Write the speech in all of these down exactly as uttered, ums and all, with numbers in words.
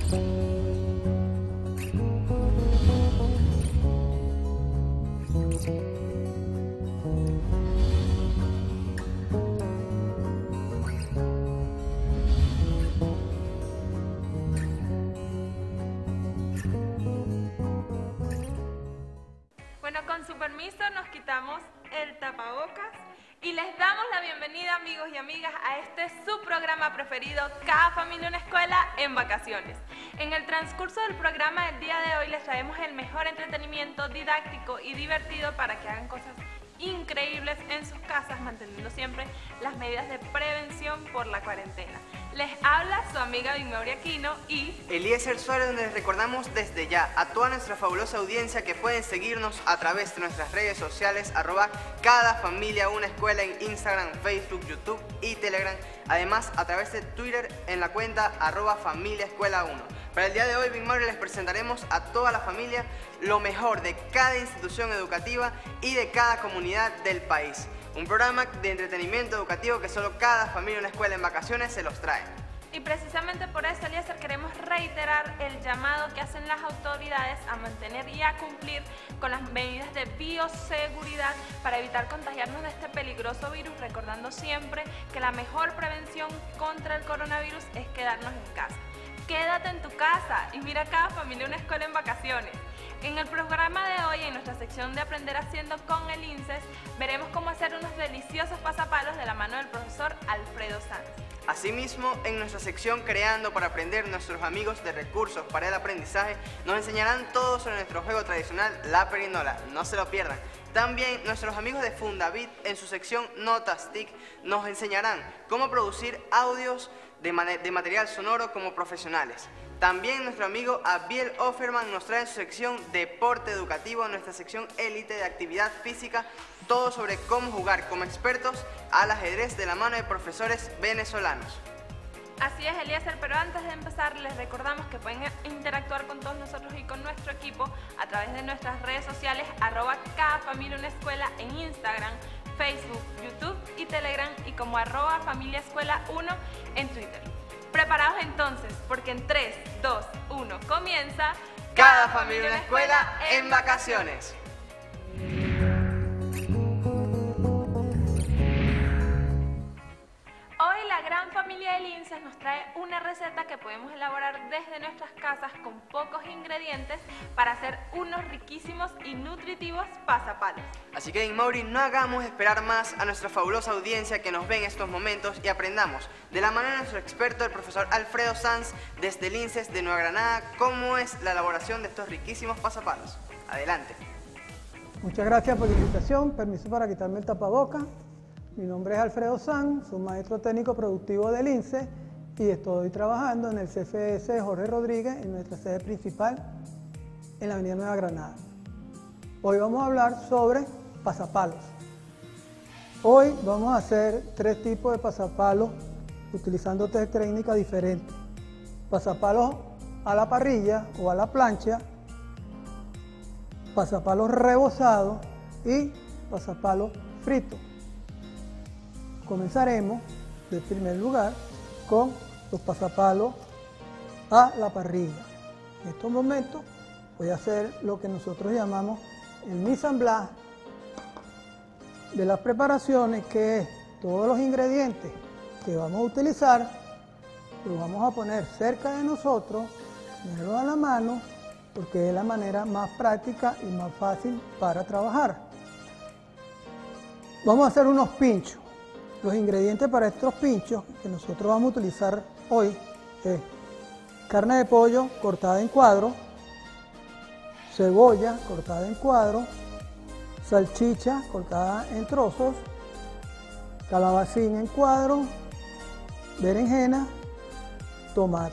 Bueno, con su permiso nos quitamos el tapabocas y les damos la bienvenida, amigos y amigas, a este su programa preferido, Cada Familia Una Escuela en Vacaciones. En el transcurso del programa del día de hoy les traemos el mejor entretenimiento didáctico y divertido para que hagan cosas increíbles en sus casas, manteniendo siempre las medidas de prevención por la cuarentena. Les habla su amiga Victoria Aquino y Eliezer Suárez, donde les recordamos desde ya a toda nuestra fabulosa audiencia que pueden seguirnos a través de nuestras redes sociales, arroba Cada Familia Una Escuela en Instagram, Facebook, YouTube y Telegram. Además, a través de Twitter en la cuenta arroba Familia Escuela uno. Para el día de hoy, Victoria, les presentaremos a toda la familia lo mejor de cada institución educativa y de cada comunidad del país. Un programa de entretenimiento educativo que solo Cada Familia Una Escuela en Vacaciones se los trae. Y precisamente por eso, Eliezer, queremos reiterar el llamado que hacen las autoridades a mantener y a cumplir con las medidas de bioseguridad para evitar contagiarnos de este peligroso virus, recordando siempre que la mejor prevención contra el coronavirus es quedarnos en casa. Quédate en tu casa y mira Cada Familia Una Escuela en Vacaciones. En el programa de hoy, en nuestra sección de Aprender Haciendo con el INSES, veremos cómo hacer unos deliciosos pasapalos de la mano del profesor Alfredo Sanz. Asimismo, en nuestra sección Creando para Aprender, nuestros amigos de Recursos para el Aprendizaje nos enseñarán todo sobre nuestro juego tradicional, la perinola. No se lo pierdan. También nuestros amigos de Fundavit, en su sección Notas T I C, nos enseñarán cómo producir audios de, de material sonoro como profesionales. También nuestro amigo Abiel Offerman nos trae en su sección Deporte Educativo, nuestra sección élite de actividad física, todo sobre cómo jugar como expertos al ajedrez de la mano de profesores venezolanos. Así es, Eliezer, pero antes de empezar les recordamos que pueden interactuar con todos nosotros y con nuestro equipo a través de nuestras redes sociales, arroba Cada Familia Una Escuela en Instagram, Facebook, YouTube y Telegram, y como arroba Familia Escuela uno en Twitter. ¿Preparados entonces? Porque en tres, dos, uno comienza Cada Familia Una Escuela en Vacaciones. Hoy la gran familia del INSES nos trae una receta que podemos elaborar desde nuestras casas con pocos ingredientes para hacer unos riquísimos y nutritivos pasapalos. Así que, Inmauri, no hagamos esperar más a nuestra fabulosa audiencia que nos ve en estos momentos y aprendamos de la mano de nuestro experto, el profesor Alfredo Sanz, desde el INSES de Nueva Granada, cómo es la elaboración de estos riquísimos pasapalos. Adelante. Muchas gracias por la invitación. Permiso para quitarme el tapaboca. Mi nombre es Alfredo Sanz, soy maestro técnico productivo del INSES y estoy trabajando en el C F S Jorge Rodríguez, en nuestra sede principal en la avenida Nueva Granada. Hoy vamos a hablar sobre pasapalos. Hoy vamos a hacer tres tipos de pasapalos utilizando tres técnicas diferentes. Pasapalos a la parrilla o a la plancha, pasapalos rebozados y pasapalos fritos. Comenzaremos, en primer lugar, con los pasapalos a la parrilla. En estos momentos voy a hacer lo que nosotros llamamos el mise en place de las preparaciones, que es todos los ingredientes que vamos a utilizar, los vamos a poner cerca de nosotros, ponerlos a la mano, porque es la manera más práctica y más fácil para trabajar. Vamos a hacer unos pinchos. Los ingredientes para estos pinchos que nosotros vamos a utilizar hoy es carne de pollo cortada en cuadros, cebolla cortada en cuadros, salchicha cortada en trozos, calabacín en cuadros, berenjena, tomate.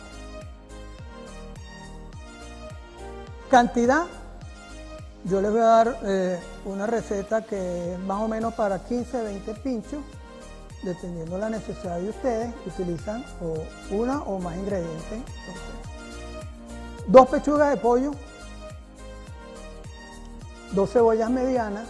Cantidad, yo les voy a dar eh, una receta que es más o menos para quince a veinte pinchos, dependiendo de la necesidad de ustedes, utilizan o una o más ingredientes. Dos pechugas de pollo, dos cebollas medianas,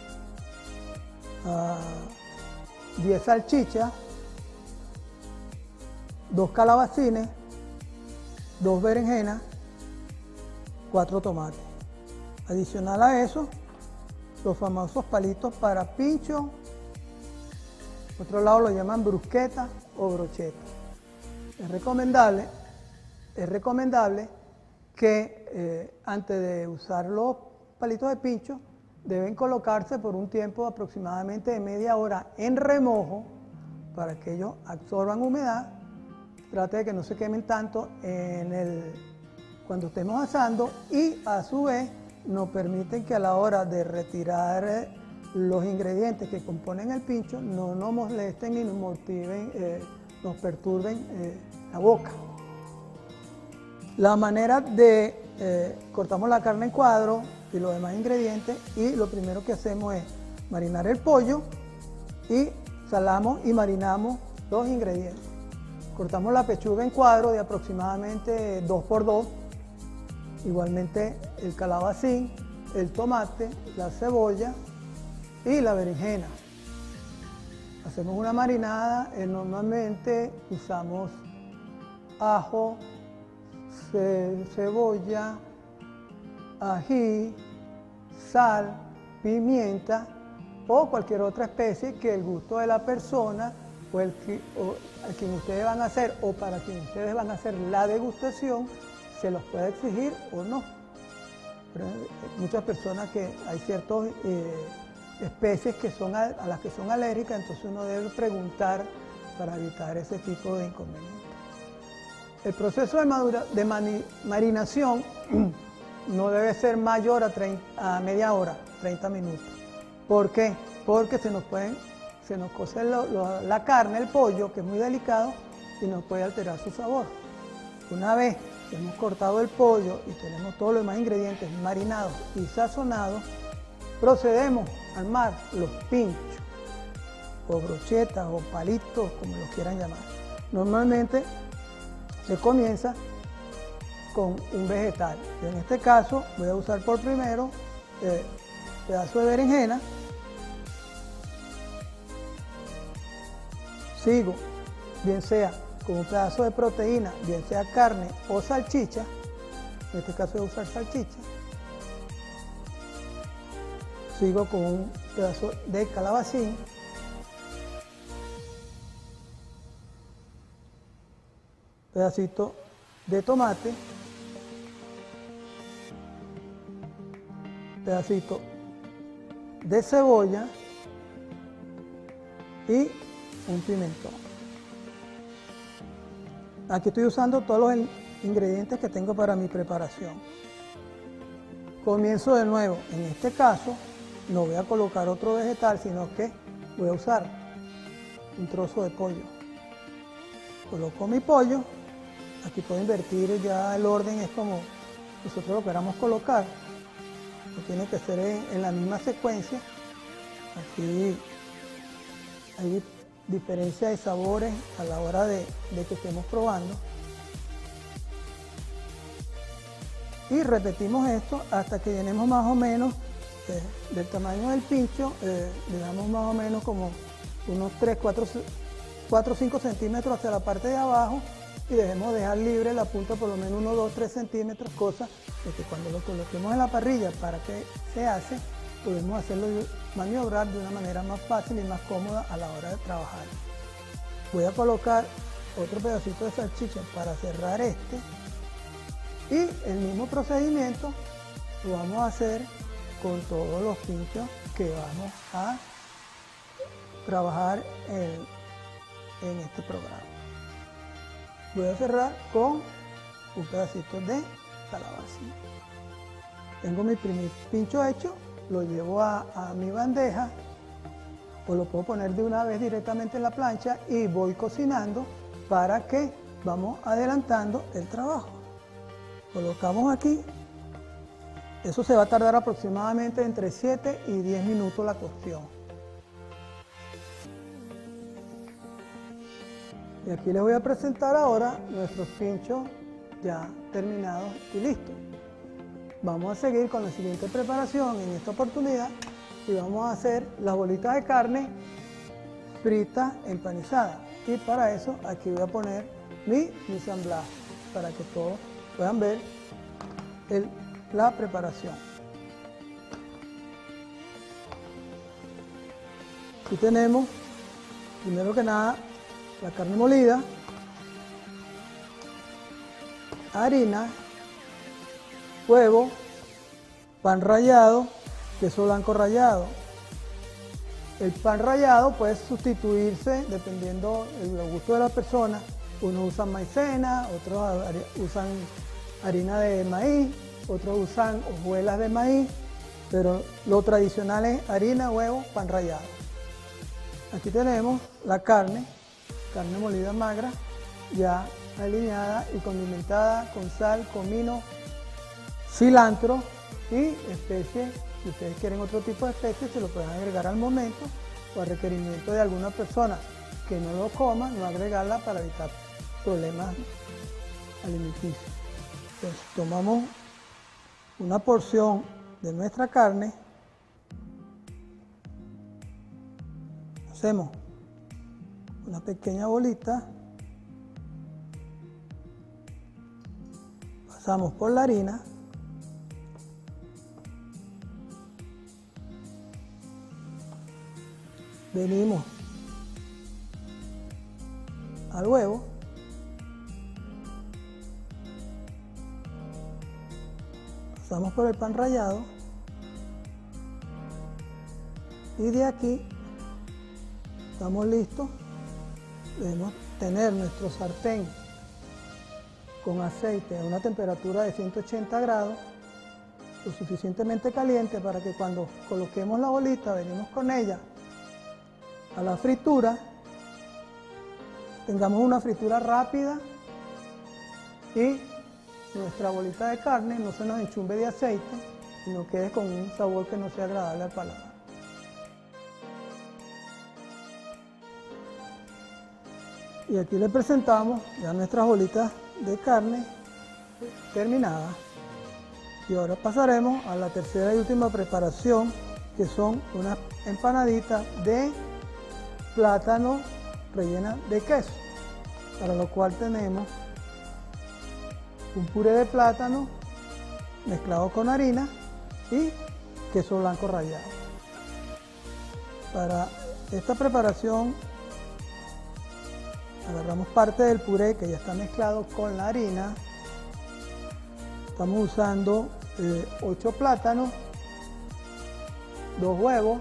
uh, diez salchichas, dos calabacines, dos berenjenas, cuatro tomates. Adicional a eso, los famosos palitos para pincho, por otro lado lo llaman brusqueta o brocheta. Es recomendable, es recomendable que eh, antes de usar los palitos de pincho, deben colocarse por un tiempo aproximadamente de media hora en remojo para que ellos absorban humedad. Trate de que no se quemen tanto en el, cuando estemos asando, y a su vez nos permiten que a la hora de retirar los ingredientes que componen el pincho no nos molesten ni nos motiven, eh, nos perturben eh, la boca. La manera de eh, cortamos la carne en cuadros y los demás ingredientes, y lo primero que hacemos es marinar el pollo y salamos y marinamos los ingredientes. Cortamos la pechuga en cuadros de aproximadamente dos por dos, igualmente el calabacín, el tomate, la cebolla y la berenjena. Hacemos una marinada, eh, normalmente usamos ajo, ce cebolla, ají, sal, pimienta o cualquier otra especie que el gusto de la persona o el que, o a quien ustedes van a hacer o para quien ustedes van a hacer la degustación se los puede exigir o no. Pero hay muchas personas que hay ciertas eh, especies que son a, a las que son alérgicas, entonces uno debe preguntar para evitar ese tipo de inconvenientes. El proceso de, madura, de mani, marinación no debe ser mayor a, treinta, a media hora, treinta minutos. ¿Por qué? Porque se nos, pueden, se nos cose lo, lo, la carne, el pollo, que es muy delicado, y nos puede alterar su sabor. Una vez que hemos cortado el pollo y tenemos todos los demás ingredientes marinados y sazonados, procedemos a armar los pinchos, o brochetas, o palitos, como los quieran llamar. Normalmente se comienza con un vegetal. Yo en este caso voy a usar por primero eh, pedazo de berenjena, sigo bien sea con un pedazo de proteína, bien sea carne o salchicha, en este caso voy a usar salchicha, sigo con un pedazo de calabacín, pedacito de tomate, pedacito de cebolla y un pimentón. Aquí estoy usando todos los ingredientes que tengo para mi preparación. Comienzo de nuevo. En este caso no voy a colocar otro vegetal, sino que voy a usar un trozo de pollo. Coloco mi pollo. Aquí puedo invertir ya el orden, es como nosotros lo queramos colocar. No tiene que ser en, en la misma secuencia. Aquí hay diferencia de sabores a la hora de, de que estemos probando. Y repetimos esto hasta que llenemos más o menos eh, del tamaño del pincho, eh, le damos más o menos como unos tres, cuatro, cinco centímetros hacia la parte de abajo y debemos dejar libre la punta por lo menos uno, dos, tres centímetros, cosa de que cuando lo coloquemos en la parrilla para que se hace, podemos hacerlo maniobrar de una manera más fácil y más cómoda a la hora de trabajar. Voy a colocar otro pedacito de salchicha para cerrar este y el mismo procedimiento lo vamos a hacer con todos los pinchos que vamos a trabajar en, en este programa. Voy a cerrar con un pedacito de calabacín. Tengo mi primer pincho hecho, lo llevo a, a mi bandeja o lo puedo poner de una vez directamente en la plancha y voy cocinando para que vamos adelantando el trabajo. Colocamos aquí, eso se va a tardar aproximadamente entre siete y diez minutos la cocción. Y aquí les voy a presentar ahora nuestros pinchos ya terminados y listos. Vamos a seguir con la siguiente preparación en esta oportunidad y vamos a hacer las bolitas de carne fritas empanizadas. Y para eso aquí voy a poner mi mise en place. para que todos puedan ver el, la preparación. Aquí tenemos, primero que nada, la carne molida, harina, huevo, pan rallado, queso blanco rallado. El pan rallado puede sustituirse dependiendo del gusto de la persona. Unos usan maicena, otros usan harina de maíz, otros usan hojuelas de maíz, pero lo tradicional es harina, huevo, pan rallado. Aquí tenemos la carne, carne molida magra, ya alineada y condimentada con sal, comino, cilantro y especies. Si ustedes quieren otro tipo de especies, se lo pueden agregar al momento o a requerimiento de alguna persona que no lo coma, no agregarla para evitar problemas alimenticios. Entonces, tomamos una porción de nuestra carne, hacemos una pequeña bolita, pasamos por la harina, venimos al huevo, pasamos por el pan rallado y de aquí estamos listos. Debemos tener nuestro sartén con aceite a una temperatura de ciento ochenta grados, lo suficientemente caliente para que cuando coloquemos la bolita, venimos con ella a la fritura, tengamos una fritura rápida y nuestra bolita de carne no se nos enchumbe de aceite y no quede con un sabor que no sea agradable al paladar. Y aquí les presentamos ya nuestras bolitas de carne terminadas. Y ahora pasaremos a la tercera y última preparación, que son unas empanaditas de plátano rellena de queso, para lo cual tenemos un puré de plátano mezclado con harina y queso blanco rallado. Para esta preparación agarramos parte del puré que ya está mezclado con la harina. Estamos usando eh, ocho plátanos, dos huevos,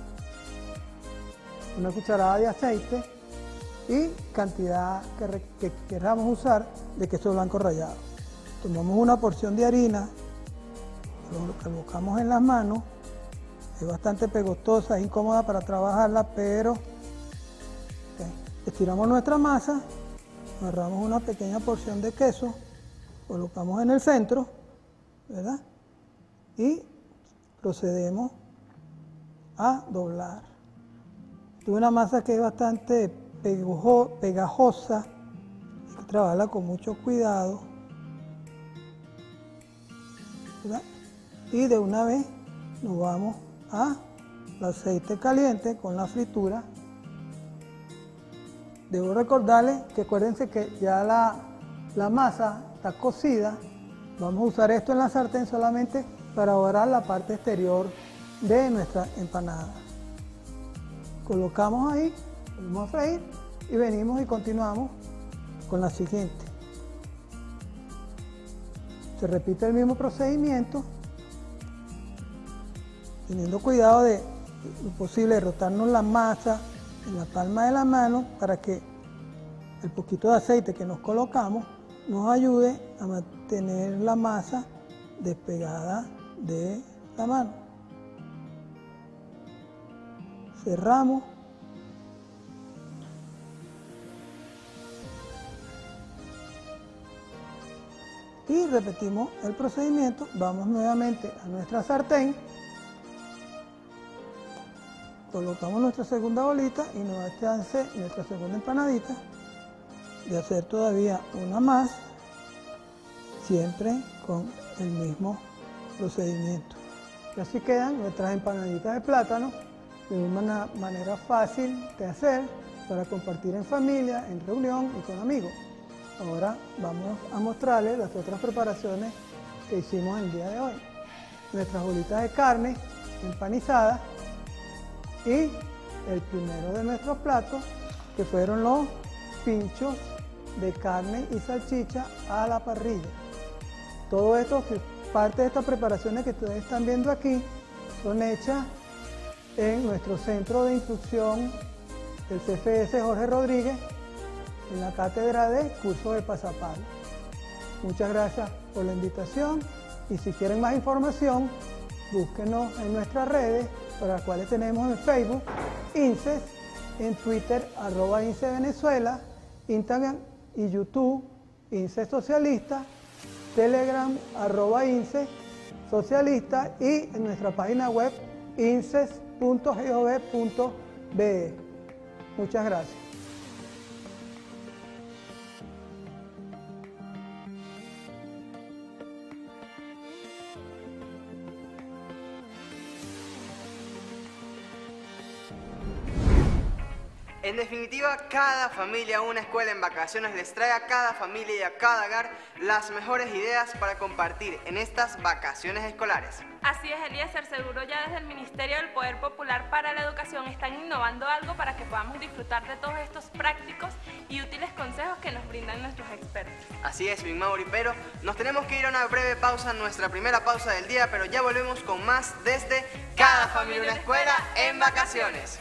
una cucharada de aceite y cantidad que, que queramos usar de queso blanco rallado. Tomamos una porción de harina, lo colocamos en las manos, es bastante pegostosa, es incómoda para trabajarla, pero okay. Estiramos nuestra masa, agarramos una pequeña porción de queso, colocamos en el centro, ¿verdad? Y procedemos a doblar. Es una masa que es bastante pegojo, pegajosa, hay que trabajarla con mucho cuidado, ¿verdad? Y de una vez nos vamos al aceite caliente con la fritura. Debo recordarles que acuérdense que ya la, la masa está cocida. Vamos a usar esto en la sartén solamente para dorar la parte exterior de nuestra empanada. Colocamos ahí, volvemos a freír y venimos y continuamos con la siguiente. Se repite el mismo procedimiento, teniendo cuidado de lo posible de rotarnos la masa en la palma de la mano para que el poquito de aceite que nos colocamos nos ayude a mantener la masa despegada de la mano. Cerramos. Y repetimos el procedimiento. Vamos nuevamente a nuestra sartén. Colocamos nuestra segunda bolita y nos da chance nuestra segunda empanadita de hacer todavía una más, siempre con el mismo procedimiento. Y así quedan nuestras empanaditas de plátano, de una manera fácil de hacer para compartir en familia, en reunión y con amigos. Ahora vamos a mostrarles las otras preparaciones que hicimos el día de hoy. Nuestras bolitas de carne empanizadas y el primero de nuestros platos, que fueron los pinchos de carne y salchicha a la parrilla. Todo esto, que parte de estas preparaciones que ustedes están viendo aquí, son hechas en nuestro centro de instrucción del C F S Jorge Rodríguez, en la cátedra de curso de pasapalo. Muchas gracias por la invitación y si quieren más información, búsquenos en nuestras redes, para las cuales tenemos en Facebook, INSES, en Twitter, arroba INSE Venezuela, Instagram y YouTube, INSE Socialista, Telegram, arroba INSE Socialista y en nuestra página web, inses punto gov punto be. Muchas gracias. En definitiva, cada familia una escuela en vacaciones les trae a cada familia y a cada hogar las mejores ideas para compartir en estas vacaciones escolares. Así es, Eliezer, seguro ya desde el Ministerio del Poder Popular para la Educación están innovando algo para que podamos disfrutar de todos estos prácticos y útiles consejos que nos brindan nuestros expertos. Así es, Big Mauri, pero nos tenemos que ir a una breve pausa, nuestra primera pausa del día, pero ya volvemos con más desde Cada Familia una Escuela en Vacaciones.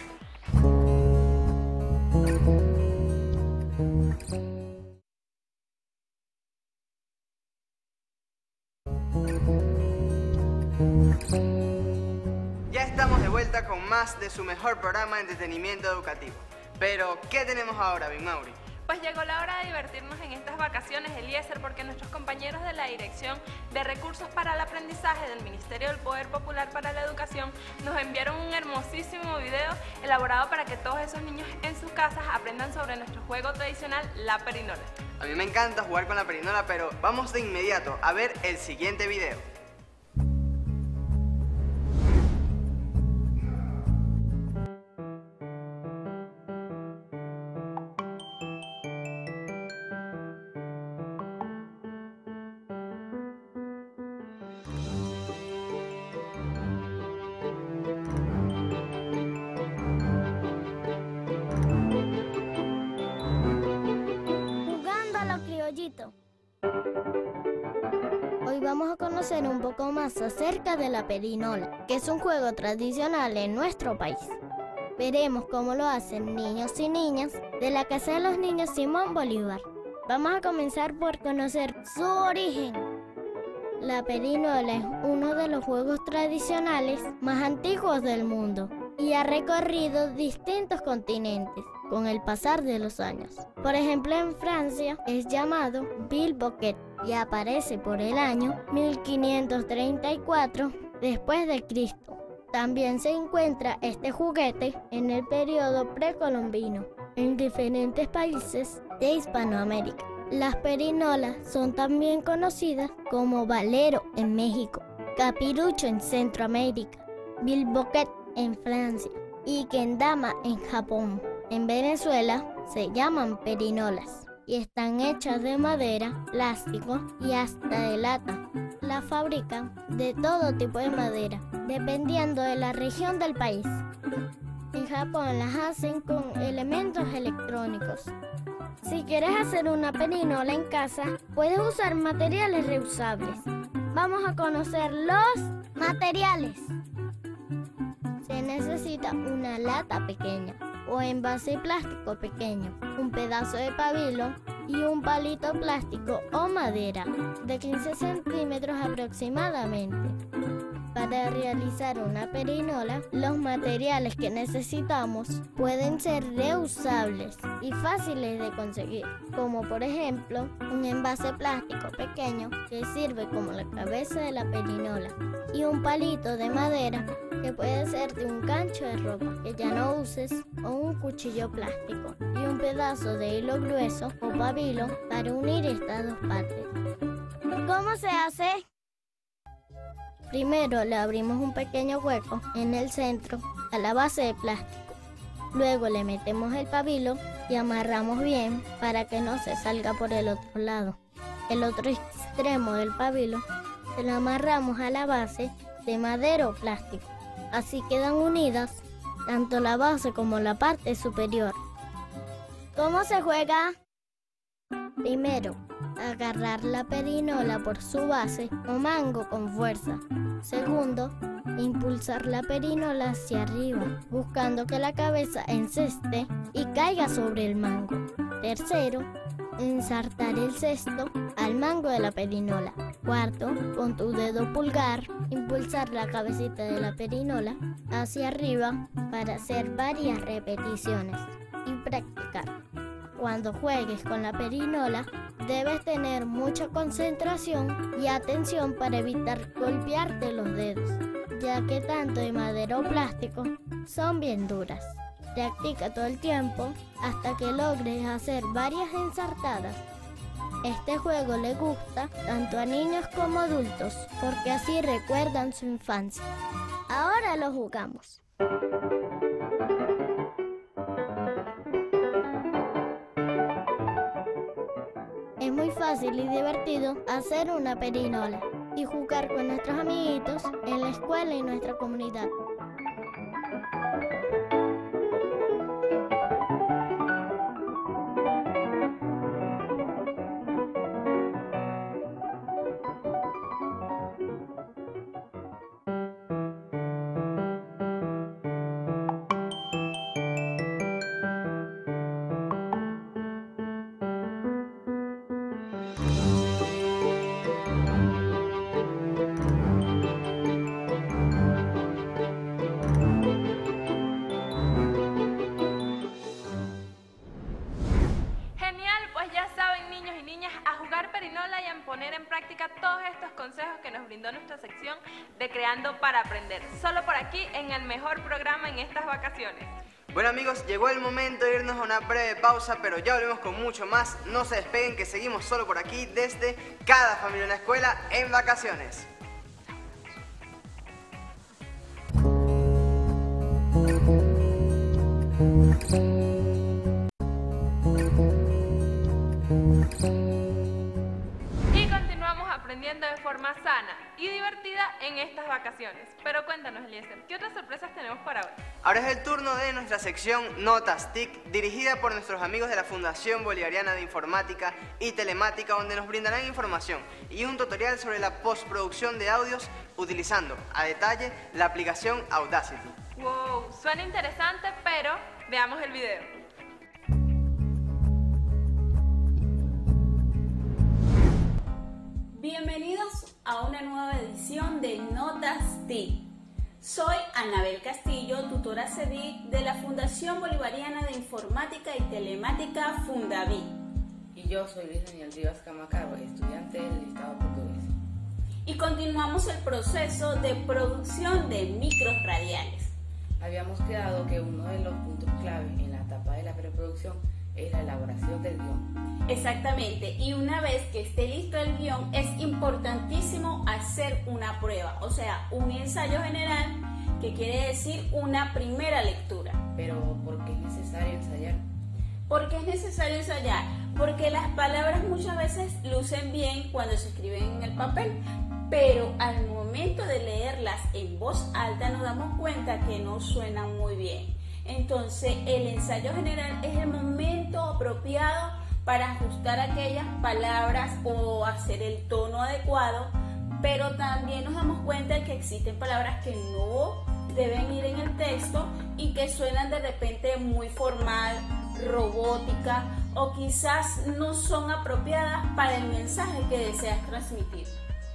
Ya estamos de vuelta con más de su mejor programa de entretenimiento educativo. Pero, ¿qué tenemos ahora, Big Mauri? Pues llegó la hora de divertirnos en estas vacaciones, Eliezer, porque nuestros compañeros de la Dirección de Recursos para el Aprendizaje del Ministerio del Poder Popular para la Educación nos enviaron un hermosísimo video elaborado para que todos esos niños en sus casas aprendan sobre nuestro juego tradicional, la perinola. A mí me encanta jugar con la perinola, pero vamos de inmediato a ver el siguiente video. Hoy vamos a conocer un poco más acerca de la perinola, que es un juego tradicional en nuestro país. Veremos cómo lo hacen niños y niñas de la Casa de los Niños Simón Bolívar. Vamos a comenzar por conocer su origen. La perinola es uno de los juegos tradicionales más antiguos del mundo y ha recorrido distintos continentes con el pasar de los años. Por ejemplo, en Francia es llamado bilboquet y aparece por el año mil quinientos treinta y cuatro después de Cristo. También se encuentra este juguete en el periodo precolombino en diferentes países de Hispanoamérica. Las perinolas son también conocidas como valero en México, capirucho en Centroamérica, bilboquet en Francia y kendama en Japón. En Venezuela se llaman perinolas y están hechas de madera, plástico y hasta de lata. Las fabrican de todo tipo de madera, dependiendo de la región del país. En Japón las hacen con elementos electrónicos. Si quieres hacer una perinola en casa, puedes usar materiales reusables. Vamos a conocer los materiales. Se necesita una lata pequeña o envase plástico pequeño, un pedazo de pabilo y un palito plástico o madera de quince centímetros aproximadamente. Para realizar una perinola, los materiales que necesitamos pueden ser reusables y fáciles de conseguir, como por ejemplo un envase plástico pequeño que sirve como la cabeza de la perinola y un palito de madera que puede ser de un gancho de ropa que ya no uses o un cuchillo plástico y un pedazo de hilo grueso o pabilo para unir estas dos partes. ¿Cómo se hace? Primero le abrimos un pequeño hueco en el centro a la base de plástico. Luego le metemos el pabilo y amarramos bien para que no se salga por el otro lado. El otro extremo del pabilo se lo amarramos a la base de madera o plástico. Así quedan unidas tanto la base como la parte superior. ¿Cómo se juega? Primero, agarrar la perinola por su base o mango con fuerza. Segundo, impulsar la perinola hacia arriba, buscando que la cabeza enceste y caiga sobre el mango. Tercero, ensartar el cesto al mango de la perinola. Cuarto, con tu dedo pulgar, impulsar la cabecita de la perinola hacia arriba para hacer varias repeticiones y practicar. Cuando juegues con la perinola, debes tener mucha concentración y atención para evitar golpearte los dedos, ya que tanto de madera o plástico son bien duras. Practica todo el tiempo hasta que logres hacer varias ensartadas. Este juego le gusta tanto a niños como adultos, porque así recuerdan su infancia. Ahora lo jugamos. Es muy fácil y divertido hacer una perinola y jugar con nuestros amiguitos en la escuela y nuestra comunidad. Poner en práctica todos estos consejos que nos brindó nuestra sección de Creando para Aprender, solo por aquí en el mejor programa en estas vacaciones. Bueno amigos, llegó el momento de irnos a una breve pausa, pero ya volvemos con mucho más. No se despeguen, que seguimos solo por aquí desde Cada Familia en la Escuela en vacaciones. Aprendiendo de forma sana y divertida en estas vacaciones. Pero cuéntanos, Eliezer, ¿qué otras sorpresas tenemos para hoy? Ahora es el turno de nuestra sección Notas T I C, dirigida por nuestros amigos de la Fundación Bolivariana de Informática y Telemática, donde nos brindarán información y un tutorial sobre la postproducción de audios utilizando a detalle la aplicación Audacity. ¡Wow! Suena interesante, pero veamos el video. Bienvenidos a una nueva edición de Notas T I C. Soy Anabel Castillo, tutora C E D I C de la Fundación Bolivariana de Informática y Telemática Fundaví. Y yo soy Luis Daniel Rivas Camacaro, estudiante del Estado portugués. Y continuamos el proceso de producción de micros radiales. Habíamos quedado que uno de los puntos clave en la etapa de la preproducción es la elaboración del guión. Exactamente, y una vez que esté listo el guión es importantísimo hacer una prueba, o sea, un ensayo general, que quiere decir una primera lectura. Pero ¿por qué es necesario ensayar? ¿Por qué es necesario ensayar? Porque las palabras muchas veces lucen bien cuando se escriben en el papel, pero al momento de leerlas en voz alta nos damos cuenta que no suenan muy bien. Entonces el ensayo general es el momento apropiado para ajustar aquellas palabras o hacer el tono adecuado, pero también nos damos cuenta de que existen palabras que no deben ir en el texto y que suenan de repente muy formal, robótica, o quizás no son apropiadas para el mensaje que deseas transmitir.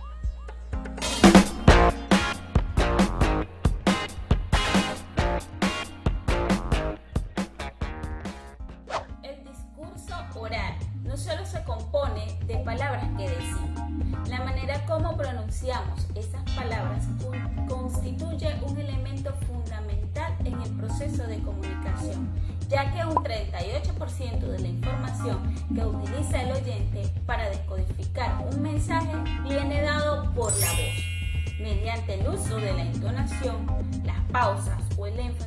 Oral no solo se compone de palabras que decimos, la manera como pronunciamos esas palabras constituye un elemento fundamental en el proceso de comunicación, ya que un treinta y ocho por ciento de la información que utiliza el oyente para descodificar un mensaje viene dado por la voz, mediante el uso de la entonación, las pausas o el énfasis,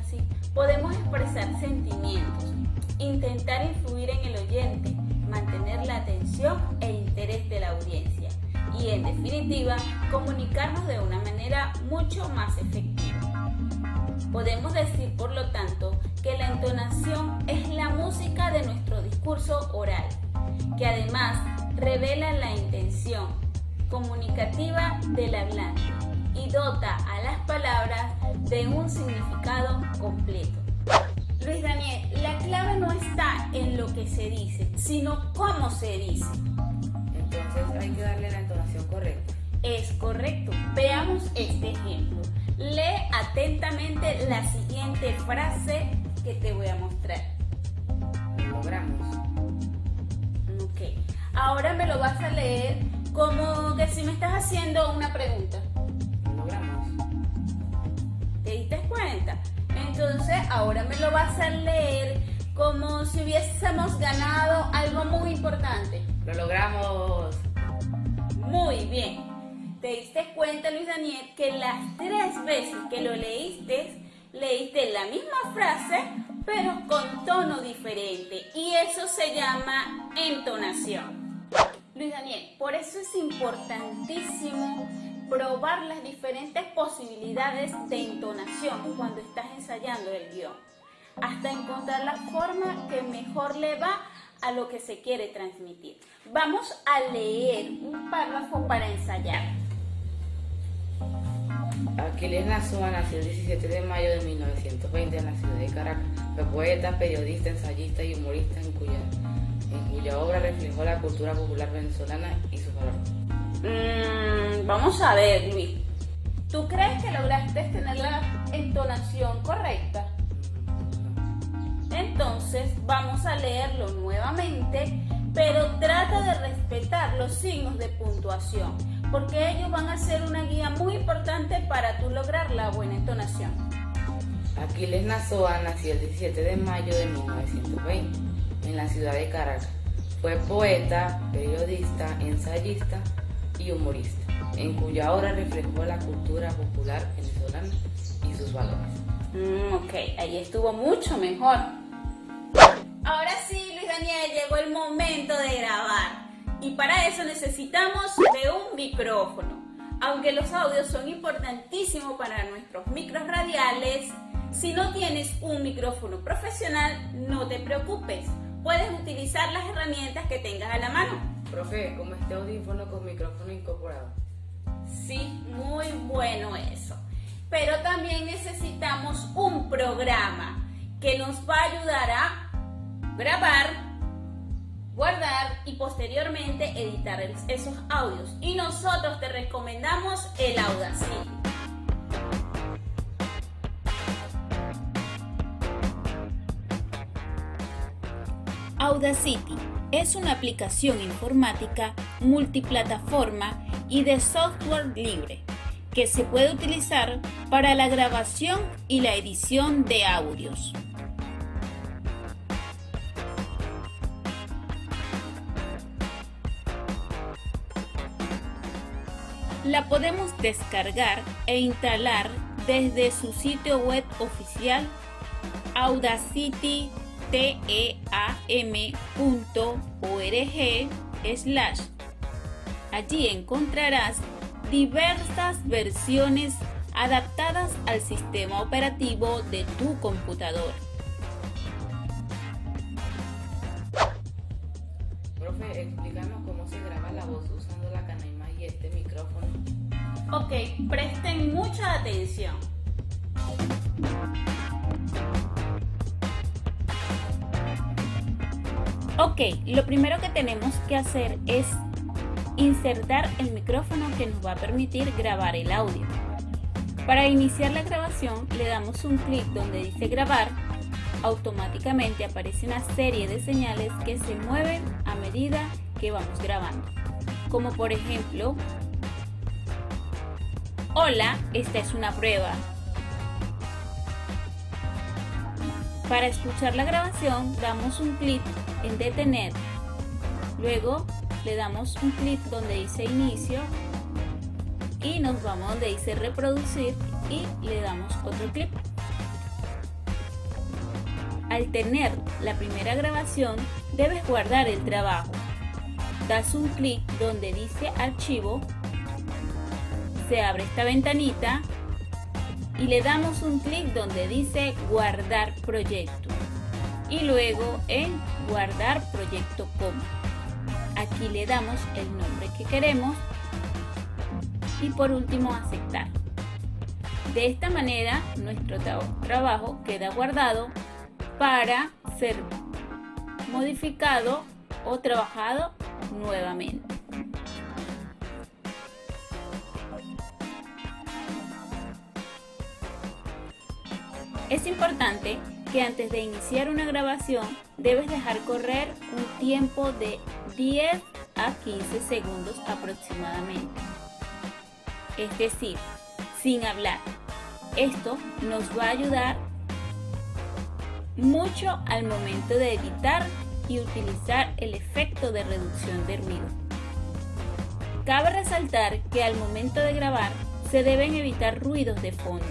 Podemos expresar sentimientos, intentar influir en el oyente, mantener la atención e interés de la audiencia y, en definitiva, comunicarnos de una manera mucho más efectiva. Podemos decir, por lo tanto, que la entonación es la música de nuestro discurso oral, que además revela la intención comunicativa del hablante y dota a las palabras de un significado completo. Luis Daniel, la clave no está en lo que se dice, sino cómo se dice. Entonces hay que darle la entonación correcta. Es correcto. Veamos este ejemplo. Lee atentamente la siguiente frase que te voy a mostrar. Lo logramos. Ok. Ahora me lo vas a leer como que si me estás haciendo una pregunta. Lo logramos. ¿Te diste cuenta? Entonces ahora me lo vas a leer como si hubiésemos ganado algo muy importante. Lo logramos. Muy bien. ¿Te diste cuenta, Luis Daniel, que las tres veces que lo leíste, leíste la misma frase, pero con tono diferente? Y eso se llama entonación. Luis Daniel, por eso es importantísimo probar las diferentes posibilidades de entonación cuando estás ensayando el guión, hasta encontrar la forma que mejor le va a lo que se quiere transmitir. Vamos a leer un párrafo para ensayar. Aquiles Nazoa nació el diecisiete de mayo de mil novecientos veinte en la ciudad de Caracas. Fue poeta, periodista, ensayista y humorista en cuya, en cuya obra reflejó la cultura popular venezolana y sus valores. Mm, vamos a ver, Luis. ¿Tú crees que lograste tener la entonación correcta? Entonces vamos a leerlo nuevamente, pero trata de respetar los signos de puntuación, porque ellos van a ser una guía muy importante para tú lograr la buena entonación. Aquiles Nazoa nació el diecisiete de mayo de mil novecientos veinte en la ciudad de Caracas. Fue poeta, periodista, ensayista y humorista, en cuya obra reflejó la cultura popular venezolana y sus valores. Mm, ok, ahí estuvo mucho mejor. Ahora sí, Luis Daniel, llegó el momento de grabar. Y para eso necesitamos de un micrófono. Aunque los audios son importantísimos para nuestros micros radiales, si no tienes un micrófono profesional, no te preocupes. Puedes utilizar las herramientas que tengas a la mano. Profe, ¿cómo este audífono con micrófono incorporado? Sí, muy bueno eso. Pero también necesitamos un programa que nos va a ayudar a grabar, guardar y posteriormente editar esos audios. Y nosotros te recomendamos el Audacity. Audacity es una aplicación informática multiplataforma y de software libre que se puede utilizar para la grabación y la edición de audios. La podemos descargar e instalar desde su sitio web oficial audacity punto org slash. Allí encontrarás diversas versiones adaptadas al sistema operativo de tu computadora. Profe, explícanos cómo se graba la voz usando la canaima y este micrófono. Ok, presten mucha atención. Ok, lo primero que tenemos que hacer es insertar el micrófono que nos va a permitir grabar el audio. Para iniciar la grabación le damos un clic donde dice grabar. Automáticamente aparece una serie de señales que se mueven a medida que vamos grabando, como por ejemplo: hola, esta es una prueba. Para escuchar la grabación damos un clic en detener, luego le damos un clic donde dice inicio y nos vamos donde dice reproducir y le damos otro clic. Al tener la primera grabación, debes guardar el trabajo. Das un clic donde dice archivo, se abre esta ventanita y le damos un clic donde dice guardar proyecto y luego en guardar proyecto como. Aquí le damos el nombre que queremos y por último aceptar. De esta manera nuestro tra trabajo queda guardado para ser modificado o trabajado nuevamente. Es importante que antes de iniciar una grabación debes dejar correr un tiempo de diez a quince segundos aproximadamente. Es decir, sin hablar. Esto nos va a ayudar mucho al momento de editar y utilizar el efecto de reducción de ruido. Cabe resaltar que al momento de grabar se deben evitar ruidos de fondo.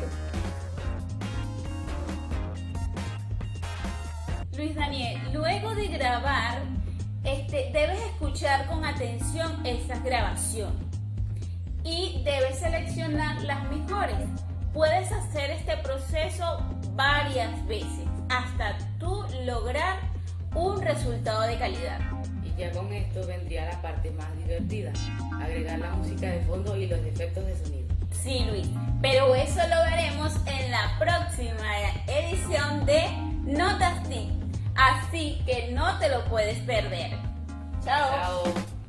Luis Daniel, luego de grabar, este, debes escuchar con atención esas grabaciones y debes seleccionar las mejores. Puedes hacer este proceso varias veces hasta tú lograr un resultado de calidad. Y ya con esto vendría la parte más divertida, agregar la música de fondo y los efectos de sonido. Sí, Luis, pero eso lo veremos en la próxima edición de Notas T I C, así que no te lo puedes perder. Chao. Chao.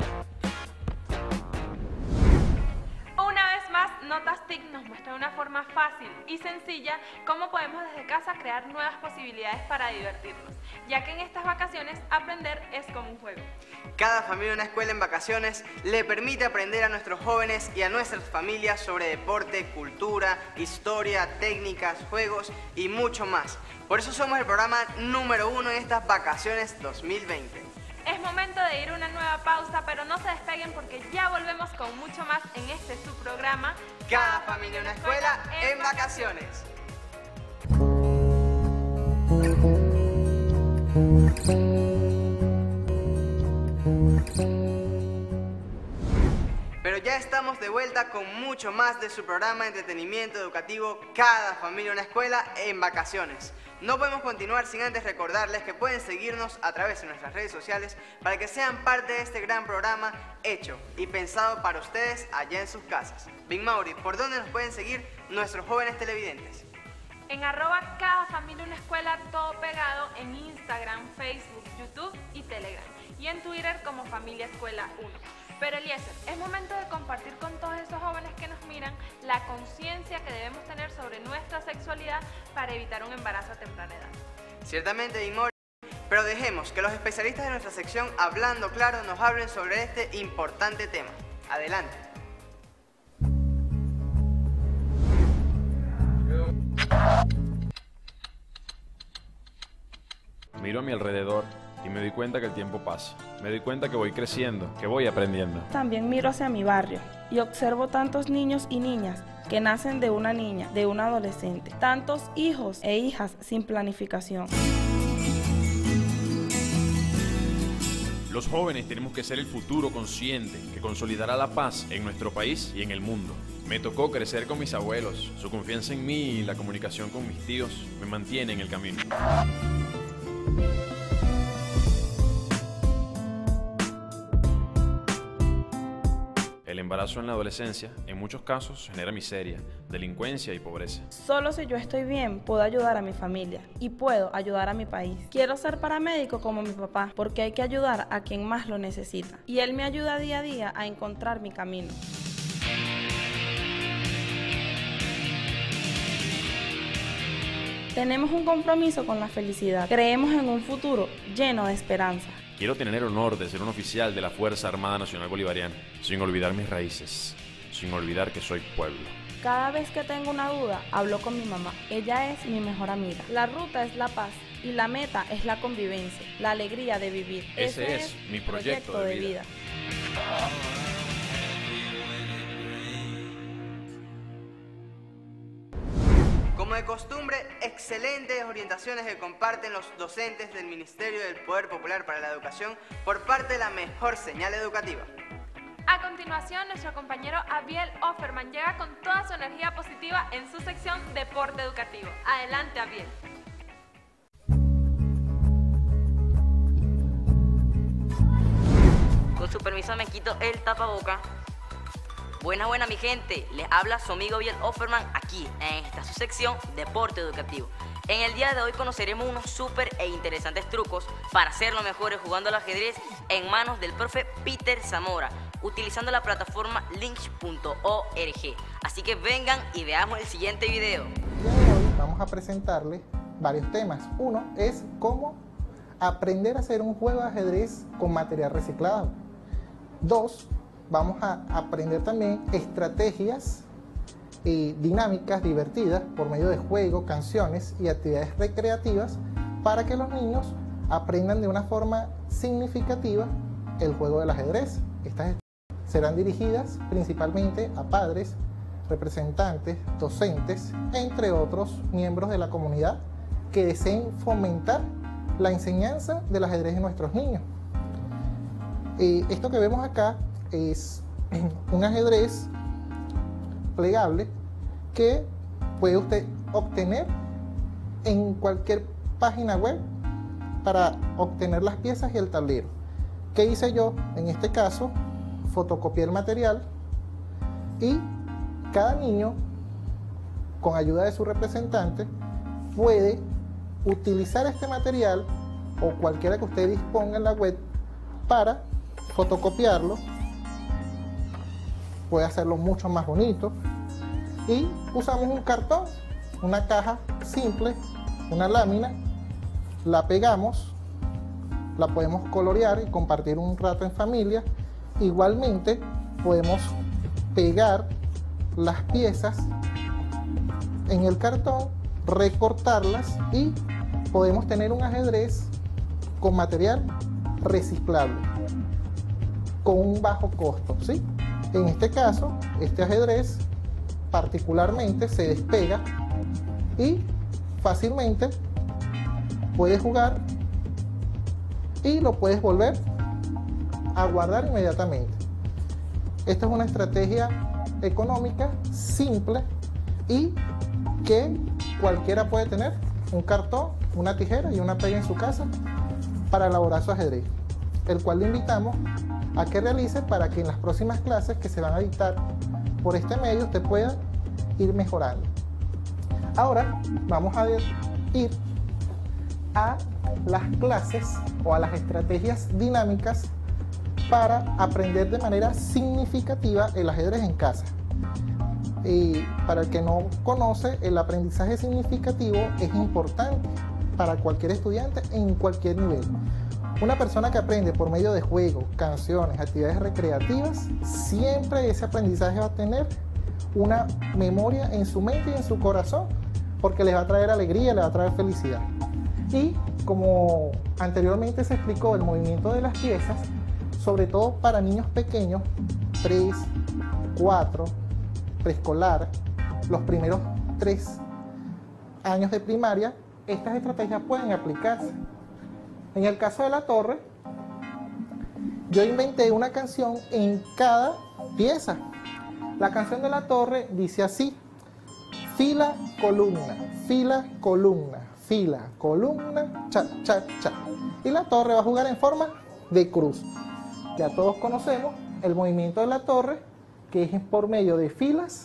Notas T I C nos muestra de una forma fácil y sencilla cómo podemos desde casa crear nuevas posibilidades para divertirnos, ya que en estas vacaciones aprender es como un juego. Cada familia Una Escuela en Vacaciones le permite aprender a nuestros jóvenes y a nuestras familias sobre deporte, cultura, historia, técnicas, juegos y mucho más. Por eso somos el programa número uno en estas vacaciones dos mil veinte. Es momento de ir a una nueva pausa, pero no se despeguen porque ya volvemos con mucho más en este su programa Cada familia Una Escuela en Vacaciones. Pero ya estamos de vuelta con mucho más de su programa de entretenimiento educativo Cada familia Una Escuela en Vacaciones. No podemos continuar sin antes recordarles que pueden seguirnos a través de nuestras redes sociales para que sean parte de este gran programa hecho y pensado para ustedes allá en sus casas. Big Mauri, ¿por dónde nos pueden seguir nuestros jóvenes televidentes? En arroba Cada Familia Una Escuela, todo pegado en Instagram, Facebook, YouTube y Telegram. Y en Twitter como Familia Escuela uno. Pero Eliezer, es momento de compartir con todos esos jóvenes que nos miran la conciencia que debemos tener sobre nuestra sexualidad para evitar un embarazo a temprana edad. Ciertamente, Big Mauri, pero dejemos que los especialistas de nuestra sección Hablando Claro nos hablen sobre este importante tema. Adelante. Miro a mi alrededor y me doy cuenta que el tiempo pasa. Me doy cuenta que voy creciendo, que voy aprendiendo. También miro hacia mi barrio y observo tantos niños y niñas que nacen de una niña, de un adolescente. Tantos hijos e hijas sin planificación. Los jóvenes tenemos que ser el futuro consciente que consolidará la paz en nuestro país y en el mundo. Me tocó crecer con mis abuelos. Su confianza en mí y la comunicación con mis tíos me mantiene en el camino. El embarazo en la adolescencia, en muchos casos, genera miseria, delincuencia y pobreza. Solo si yo estoy bien, puedo ayudar a mi familia y puedo ayudar a mi país. Quiero ser paramédico como mi papá, porque hay que ayudar a quien más lo necesita. Y él me ayuda día a día a encontrar mi camino. Tenemos un compromiso con la felicidad. Creemos en un futuro lleno de esperanza. Quiero tener el honor de ser un oficial de la Fuerza Armada Nacional Bolivariana, sin olvidar mis raíces, sin olvidar que soy pueblo. Cada vez que tengo una duda, hablo con mi mamá. Ella es mi mejor amiga. La ruta es la paz y la meta es la convivencia, la alegría de vivir. Ese, Ese es, es mi proyecto, proyecto de, de vida. vida. Como Como de costumbre, excelentes orientaciones que comparten los docentes del Ministerio del Poder Popular para la Educación por parte de la mejor señal educativa. A continuación, nuestro compañero Abiel Offerman llega con toda su energía positiva en su sección Deporte Educativo. Adelante, Abiel. Con su permiso me quito el tapaboca. Buena, buena mi gente, les habla su amigo Abiel Offerman aquí en esta su sección Deporte Educativo. En el día de hoy conoceremos unos súper e interesantes trucos para ser los mejores jugando al ajedrez en manos del profe Peter Zamora, utilizando la plataforma links punto org. Así que vengan y veamos el siguiente video. Hoy vamos a presentarles varios temas. Uno es cómo aprender a hacer un juego de ajedrez con material reciclado. Dos, vamos a aprender también estrategias y dinámicas divertidas por medio de juegos, canciones y actividades recreativas para que los niños aprendan de una forma significativa el juego del ajedrez. Estas serán dirigidas principalmente a padres, representantes, docentes, entre otros miembros de la comunidad que deseen fomentar la enseñanza del ajedrez en nuestros niños. Eh, esto que vemos acá es un ajedrez plegable que puede usted obtener en cualquier página web para obtener las piezas y el tablero. ¿Qué hice yo? En este caso, fotocopié el material y cada niño, con ayuda de su representante, puede utilizar este material o cualquiera que usted disponga en la web para fotocopiarlo. Puede hacerlo mucho más bonito y usamos un cartón, una caja simple, una lámina, la pegamos, la podemos colorear y compartir un rato en familia. Igualmente podemos pegar las piezas en el cartón, recortarlas y podemos tener un ajedrez con material reciclable con un bajo costo, ¿sí? En este caso, este ajedrez particularmente se despega y fácilmente puedes jugar y lo puedes volver a guardar inmediatamente. Esta es una estrategia económica, simple y que cualquiera puede tener un cartón, una tijera y una pega en su casa para elaborar su ajedrez, el cual le invitamos a que realice para que en las próximas clases que se van a dictar por este medio usted pueda ir mejorando. Ahora vamos a ir a las clases o a las estrategias dinámicas para aprender de manera significativa el ajedrez en casa. Y para el que no conoce, el aprendizaje significativo es importante para cualquier estudiante en cualquier nivel. Una persona que aprende por medio de juegos, canciones, actividades recreativas, siempre ese aprendizaje va a tener una memoria en su mente y en su corazón, porque les va a traer alegría, les va a traer felicidad. Y como anteriormente se explicó, el movimiento de las piezas, sobre todo para niños pequeños, tres, cuatro, preescolar, los primeros tres años de primaria, estas estrategias pueden aplicarse. En el caso de la torre, yo inventé una canción en cada pieza. La canción de la torre dice así: fila, columna, fila, columna, fila, columna, cha, cha, cha. Y la torre va a jugar en forma de cruz. Ya todos conocemos el movimiento de la torre, que es por medio de filas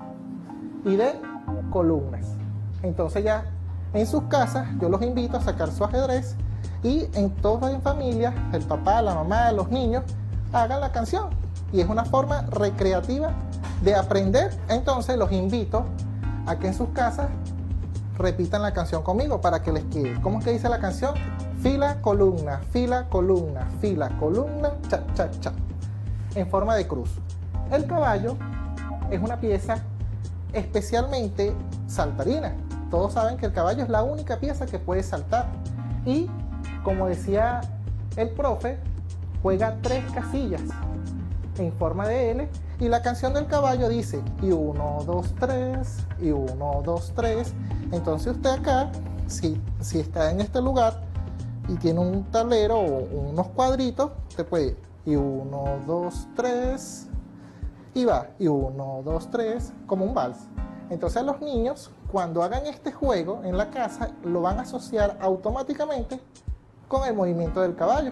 y de columnas. Entonces ya en sus casas yo los invito a sacar su ajedrez y en todos en familia, el papá, la mamá, los niños, hagan la canción. Y es una forma recreativa de aprender. Entonces los invito a que en sus casas repitan la canción conmigo para que les quede. ¿Cómo es que dice la canción? Fila, columna, fila, columna, fila, columna, cha, cha, cha. En forma de cruz. El caballo es una pieza especialmente saltarina. Todos saben que el caballo es la única pieza que puede saltar. Y como decía el profe, juega tres casillas. en forma de L, y la canción del caballo dice y uno, dos, tres, y uno, dos, tres. Entonces usted acá, si, si está en este lugar y tiene un tablero o unos cuadritos, usted puede y uno, dos, tres, y va, y uno, dos, tres, como un vals. Entonces los niños, cuando hagan este juego en la casa, lo van a asociar automáticamente con el movimiento del caballo.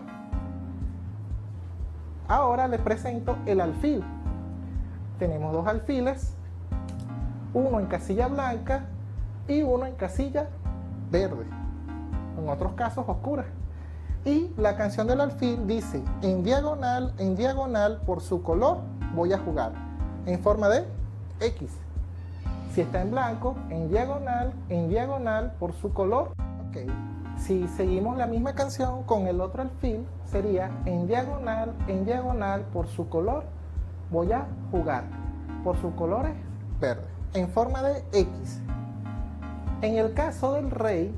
Ahora les presento el alfil. Tenemos dos alfiles, uno en casilla blanca y uno en casilla verde, en otros casos oscura. Y la canción del alfil dice, en diagonal, en diagonal, por su color voy a jugar, en forma de X. Si está en blanco, en diagonal, en diagonal, por su color. Okay. Si seguimos la misma canción con el otro alfil, sería en diagonal, en diagonal, por su color voy a jugar. Por su color es verde, en forma de X. En el caso del rey,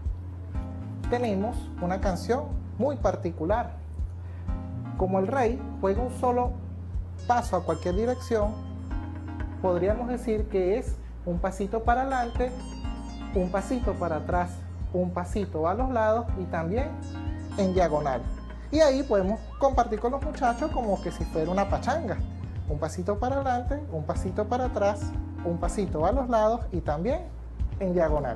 tenemos una canción muy particular. Como el rey juega un solo paso a cualquier dirección, podríamos decir que es un pasito para adelante, un pasito para atrás, un pasito a los lados y también en diagonal. Y ahí podemos compartir con los muchachos como que si fuera una pachanga. Un pasito para adelante, un pasito para atrás, un pasito a los lados y también en diagonal.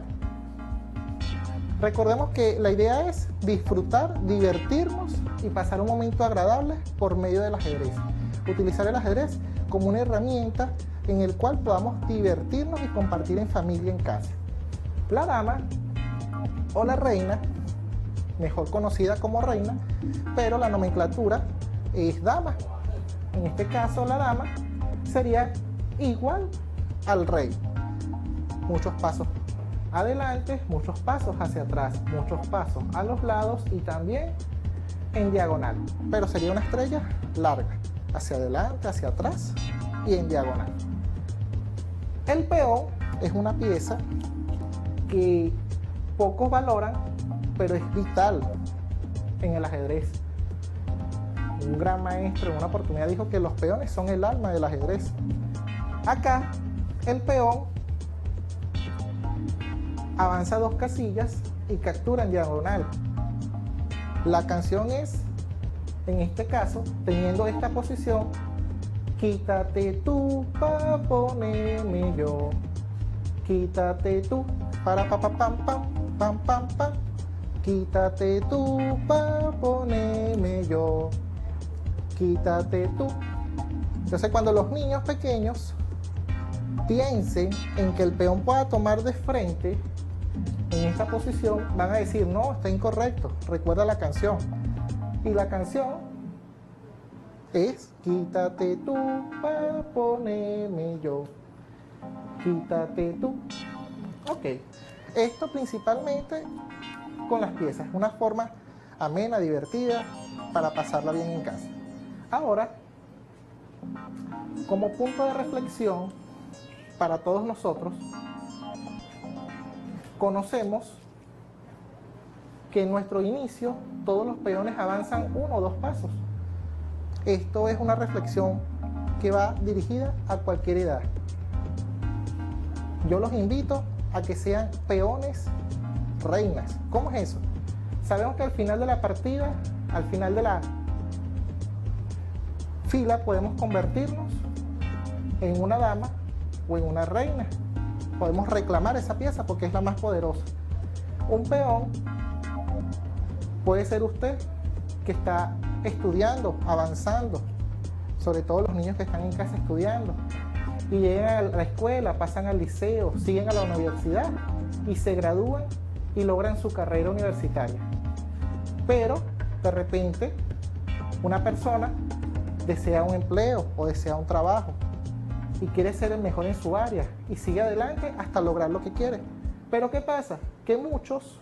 Recordemos que la idea es disfrutar, divertirnos y pasar un momento agradable por medio del ajedrez. Utilizar el ajedrez como una herramienta en el cual podamos divertirnos y compartir en familia en casa. La dama o la reina, mejor conocida como reina, pero la nomenclatura es dama. En este caso la dama sería igual al rey. Muchos pasos adelante, muchos pasos hacia atrás, muchos pasos a los lados y también en diagonal. Pero sería una estrella larga, hacia adelante, hacia atrás y en diagonal. El peón es una pieza que pocos valoran, pero es vital en el ajedrez. Un gran maestro en una oportunidad dijo que los peones son el alma del ajedrez. Acá, el peón avanza dos casillas y captura en diagonal. La canción es, en este caso, teniendo esta posición, quítate tú pa ponerme yo, quítate tú para pa pa pam pam pam pam pam, quítate tú pa ponerme yo, quítate tú. Entonces cuando los niños pequeños piensen en que el peón pueda tomar de frente en esta posición, van a decir no, está incorrecto, recuerda la canción. Y la canción es quítate tú para ponerme yo, quítate tú. Ok, esto principalmente con las piezas, una forma amena, divertida, para pasarla bien en casa. Ahora, como punto de reflexión para todos nosotros, conocemos que en nuestro inicio todos los peones avanzan uno o dos pasos. Esto es una reflexión que va dirigida a cualquier edad. Yo los invito a que sean peones reinas. ¿Cómo es eso? Sabemos que al final de la partida, al final de la fila, podemos convertirnos en una dama o en una reina. Podemos reclamar esa pieza porque es la más poderosa. Un peón puede ser usted que está estudiando, avanzando, sobre todo los niños que están en casa estudiando y llegan a la escuela, pasan al liceo, siguen a la universidad y se gradúan y logran su carrera universitaria. Pero de repente una persona desea un empleo o desea un trabajo y quiere ser el mejor en su área y sigue adelante hasta lograr lo que quiere. Pero ¿qué pasa? Que muchos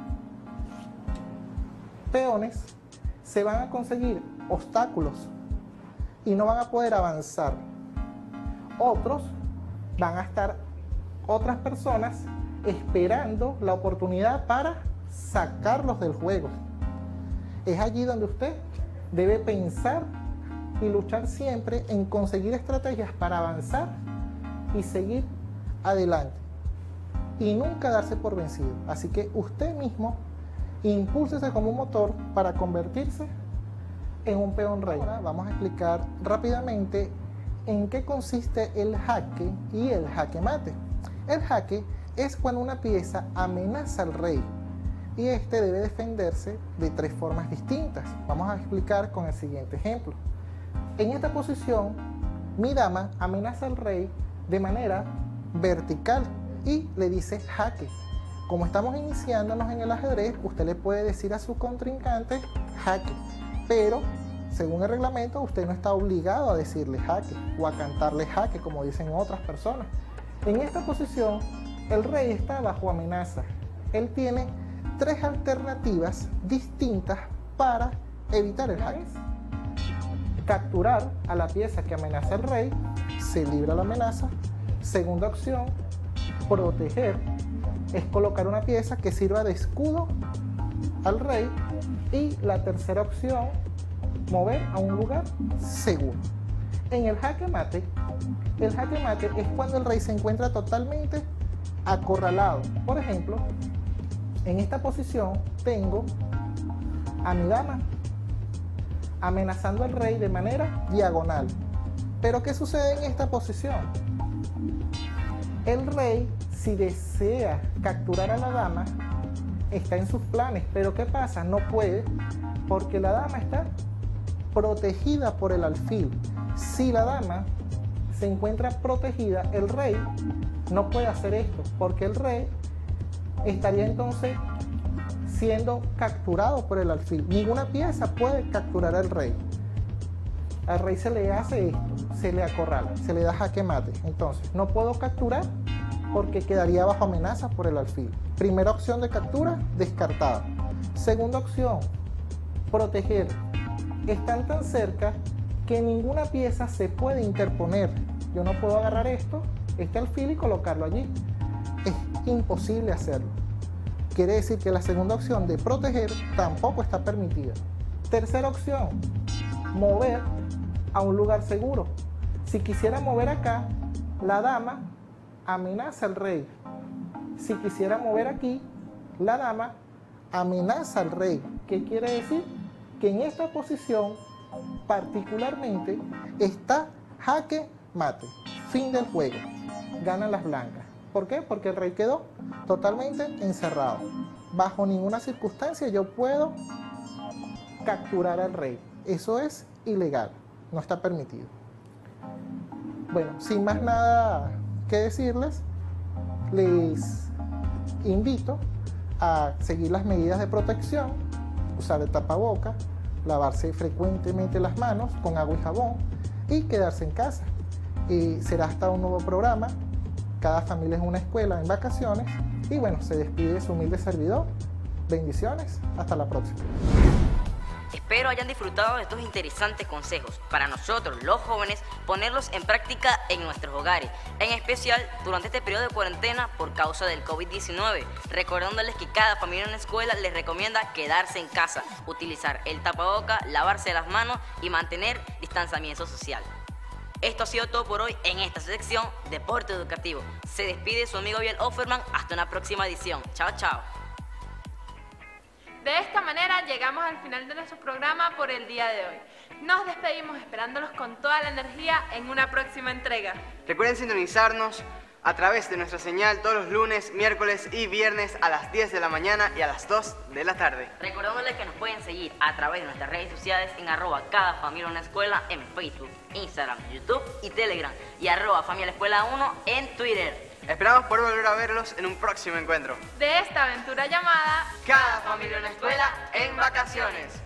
peones se van a conseguir obstáculos y no van a poder avanzar. Otros van a estar, otras personas esperando la oportunidad para sacarlos del juego. Es allí donde usted debe pensar y luchar siempre en conseguir estrategias para avanzar y seguir adelante y nunca darse por vencido. Así que usted mismo impúlsese como un motor para convertirse en un peón rey. Ahora vamos a explicar rápidamente en qué consiste el jaque y el jaque mate. El jaque es cuando una pieza amenaza al rey y este debe defenderse de tres formas distintas. Vamos a explicar con el siguiente ejemplo. En esta posición, mi dama amenaza al rey de manera vertical y le dice jaque. Como estamos iniciándonos en el ajedrez, usted le puede decir a su contrincante jaque, pero según el reglamento usted no está obligado a decirle jaque o a cantarle jaque como dicen otras personas. En esta posición el rey está bajo amenaza. Él tiene tres alternativas distintas para evitar el jaque. Capturar a la pieza que amenaza al rey, se libra la amenaza. Segunda opción, proteger, es colocar una pieza que sirva de escudo al rey. Y la tercera opción, mover a un lugar seguro. En el jaque mate, el jaque mate es cuando el rey se encuentra totalmente acorralado. Por ejemplo, en esta posición tengo a mi dama amenazando al rey de manera diagonal. Pero ¿qué sucede en esta posición? El rey, si desea capturar a la dama, está en sus planes. Pero ¿qué pasa? No puede, porque la dama está protegida por el alfil. Si la dama se encuentra protegida, el rey no puede hacer esto, porque el rey estaría entonces siendo capturado por el alfil. Ninguna pieza puede capturar al rey. Al rey se le hace esto, se le acorrala, se le da jaque mate. Entonces, no puedo capturar porque quedaría bajo amenaza por el alfil. Primera opción de captura, descartada. Segunda opción, proteger. Están tan cerca que ninguna pieza se puede interponer. Yo no puedo agarrar esto, este alfil y colocarlo allí. Es imposible hacerlo. Quiere decir que la segunda opción de proteger tampoco está permitida. Tercera opción, mover a un lugar seguro. Si quisiera mover acá, la dama amenaza al rey. Si quisiera mover aquí, la dama amenaza al rey. ¿Qué quiere decir? Que en esta posición particularmente está jaque mate. Fin del juego. Ganan las blancas. ¿Por qué? Porque el rey quedó totalmente encerrado. Bajo ninguna circunstancia yo puedo capturar al rey. Eso es ilegal, no está permitido. Bueno, sin más nada que decirles, les invito a seguir las medidas de protección, usar el tapaboca, lavarse frecuentemente las manos con agua y jabón y quedarse en casa. Y será hasta un nuevo programa. Cada familia es una escuela en vacaciones. Y bueno, se despide su humilde servidor. Bendiciones. Hasta la próxima. Espero hayan disfrutado de estos interesantes consejos para nosotros, los jóvenes, ponerlos en práctica en nuestros hogares, en especial durante este periodo de cuarentena por causa del COVID diecinueve, recordándoles que cada familia en la escuela les recomienda quedarse en casa, utilizar el tapaboca, lavarse las manos y mantener distanciamiento social. Esto ha sido todo por hoy en esta sección Deporte Educativo. Se despide su amigo Biel Offerman. Hasta una próxima edición. Chao, chao. De esta manera llegamos al final de nuestro programa por el día de hoy. Nos despedimos esperándolos con toda la energía en una próxima entrega. Recuerden sintonizarnos a través de nuestra señal todos los lunes, miércoles y viernes a las diez de la mañana y a las dos de la tarde. Recordándoles que nos pueden seguir a través de nuestras redes sociales en arroba cada familia una escuela en Facebook, Instagram, YouTube y Telegram y arroba familia escuela uno en Twitter. Esperamos poder volver a verlos en un próximo encuentro de esta aventura llamada Cada familia una escuela en vacaciones.